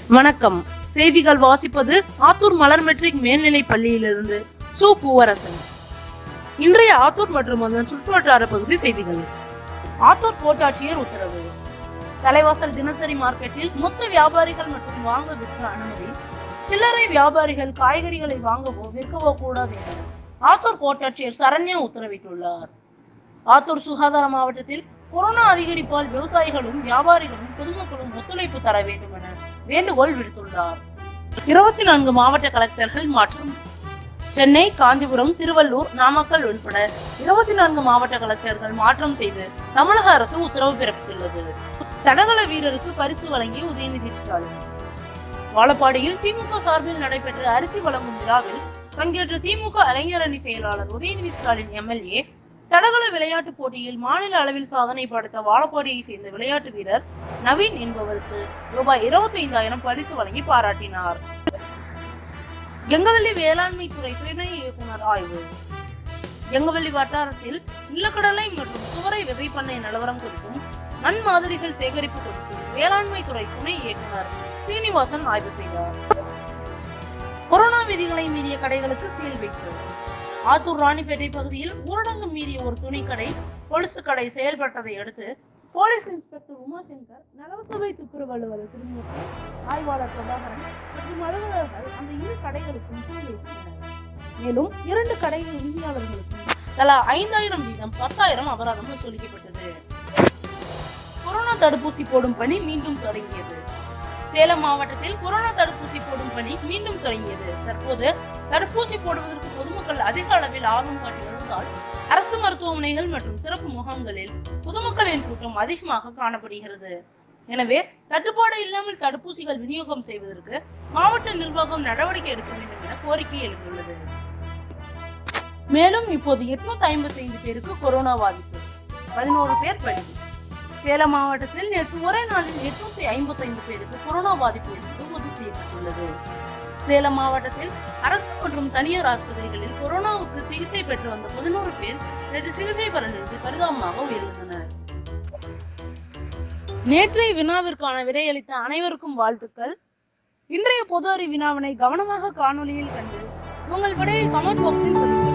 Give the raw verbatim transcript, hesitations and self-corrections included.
வணக்கம். செய்திகள் வாசிப்பது ஆத்தூர் மலர் மெட்ரிக் மேல்நிலைப் பள்ளியிலிருந்து சு பூவரசன். இன்றைய ஆத்தூர் மற்றும் அதன் சுற்றுவட்டார பகுதி செய்திகள். ஆத்தூர் கோட்டாட்சியர் உத்தரவு. தலைவாசல் தினசரி மார்க்கெட்டில் மொத்த வியாபாரிகள் மற்றும் வாங்க விற்க அனுமதி. சில்லறை வியாபாரிகள் காய்கறிகளை வாங்கவோ விற்கவோ கூடாது என ஆத்தூர் கோட்டாட்சியர் சரண்யா உத்தரவிட்டுள்ளார். ஆத்தூர் சுகாதார மாவட்டத்தில் கொரோனா அதிகரிப்பால் விவசாயிகளும் வியாபாரிகளும் பொதுமக்களும் ஒத்துழைப்பு தர வேண்டும் என வேண்டுகோள் விடுத்துள்ளார். இருபத்தி நான்கு மாவட்ட கலெக்டர்கள் மாற்றம். சென்னை, காஞ்சிபுரம், திருவள்ளூர், நாமக்கல் உள்பட இருபத்தி நான்கு மாவட்ட கலெக்டர்கள் மாற்றம் செய்து தமிழக அரசு உத்தரவு பிறப்பித்துள்ளது. தடகள வீரருக்கு பரிசு வழங்கிய உதயநிதி ஸ்டாலின். வாழப்பாடியில் திமுக சார்பில் நடைபெற்ற அரிசி வழங்கும் விழாவில் பங்கேற்ற திமுக இளைஞரணி செயலாளர் உதயநிதி ஸ்டாலின் எம்எல்ஏ தடகள விளையாட்டு போட்டியில் மாநில அளவில் சாதனை படைத்த வாழப்பாடியை சேர்ந்த விளையாட்டு வீரர் நவீன் என்பவருக்கு ரூபாய் இருபத்தி ஐந்தாயிரம் பரிசு வழங்கி பாராட்டினார். கெங்கவல்லி வேளாண்மை துறை துணை இயக்குனர் ஆய்வு. கெங்கவல்லி வட்டாரத்தில் நிலக்கடலை மற்றும் துவரை விதை பண்ணை நிலவரம் குறித்தும் மண் மாதிரிகள் சேகரிப்பு குறித்தும் வேளாண்மை துறை துணை இயக்குனர் சீனிவாசன் ஆய்வு செய்தார். கொரோனா விதிகளை மீறிய கடைகளுக்கு சீல் வைப்பு. ஆத்தூர் ராணிப்பேட்டை பகுதியில் ஊரடங்கு மீறிய ஒரு துணிக்கடை கொலுசு கடை செயல்பட்டதை அடுத்து போலீஸ் இன்ஸ்பெக்டர் உமாசங்கர், நகரசபை துப்புரவு அலுவலர் திருமூர்த்தி, ஆய்வாளர் பிரபாகரன் மற்றும் அலுவலர்கள் அந்த இரு கடைகளுக்கும் சீல் வைத்தனர். மேலும் இரண்டு கடை உரிமையாளர்களுக்கும் தலா ஐந்தாயிரம் வீதம் பத்தாயிரம் அபராதம் வசூலிக்கப்பட்டது. கொரோனா தடுப்பூசி போடும் பணி மீண்டும் தொடங்கியது. சேலம் மாவட்டத்தில் கொரோனா தடுப்பூசி போடும் பணி மீண்டும் தொடங்கியது. தற்போது தடுப்பூசி போடுவதற்கு பொதுமக்கள் அதிக அளவில் ஆர்வம் காட்டி வருவதால் அரசு மருத்துவமனைகள் மற்றும் சிறப்பு முகாம்களில் பொதுமக்களின் கூட்டம் அதிகமாக காணப்படுகிறது. எனவே தட்டுப்பாடு இல்லாமல் தடுப்பூசிகள் விநியோகம் செய்வதற்கு மாவட்ட நிர்வாகம் நடவடிக்கை எடுக்க வேண்டும் என கோரிக்கை எழுந்துள்ளது. மேலும் இப்போது எட்நூத்தி ஐம்பத்தி ஐந்து பேருக்கு கொரோனா பாதிப்பு, பதினோரு பேர் பலி. சேலம் மாவட்டத்தில் நேற்று ஒரே நாளில் எட்நூத்தி ஐம்பத்தி ஐந்து பேருக்கு கொரோனா பாதிப்பு என்பது உறுதி செய்யப்பட்டுள்ளது. சேலம் மாவட்டத்தில் அரசு மற்றும் தனியார் ஆஸ்பத்திரிகளில் கொரோனாவுக்கு சிகிச்சை பெற்று வந்த பதினோரு பேர் நேற்று சிகிச்சை பலனின்றி பரிதாபமாக உயிரிழந்தனர். நேற்றைய வினாவிற்கான விடையளித்த அனைவருக்கும் வாழ்த்துக்கள். இன்றைய பொது அறிவு வினாவினை கவனமாக காணொலியில் கண்டு உங்கள் விடையை கமெண்ட் பாக்ஸில் பதிவு